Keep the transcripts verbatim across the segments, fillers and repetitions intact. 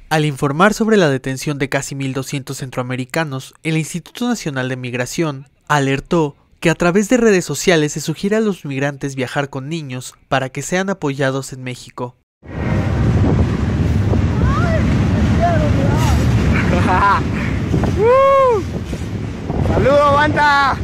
Al informar sobre la detención de casi mil doscientos centroamericanos, el Instituto Nacional de Migración alertó que a través de redes sociales se sugiere a los migrantes viajar con niños para que sean apoyados en México. ¡Saludos, banda!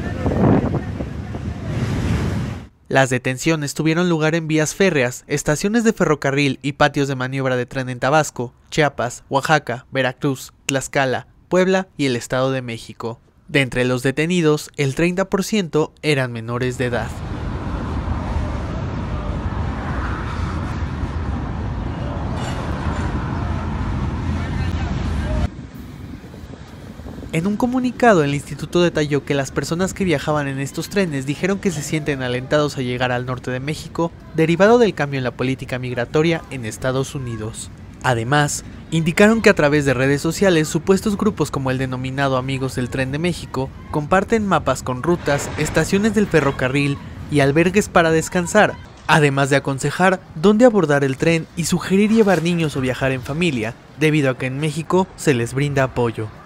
Las detenciones tuvieron lugar en vías férreas, estaciones de ferrocarril y patios de maniobra de tren en Tabasco, Chiapas, Oaxaca, Veracruz, Tlaxcala, Puebla y el Estado de México. De entre los detenidos, el treinta por ciento eran menores de edad. En un comunicado, el instituto detalló que las personas que viajaban en estos trenes dijeron que se sienten alentados a llegar al norte de México, derivado del cambio en la política migratoria en Estados Unidos. Además, indicaron que a través de redes sociales, supuestos grupos como el denominado Amigos del Tren de México comparten mapas con rutas, estaciones del ferrocarril y albergues para descansar, además de aconsejar dónde abordar el tren y sugerir llevar niños o viajar en familia, debido a que en México se les brinda apoyo.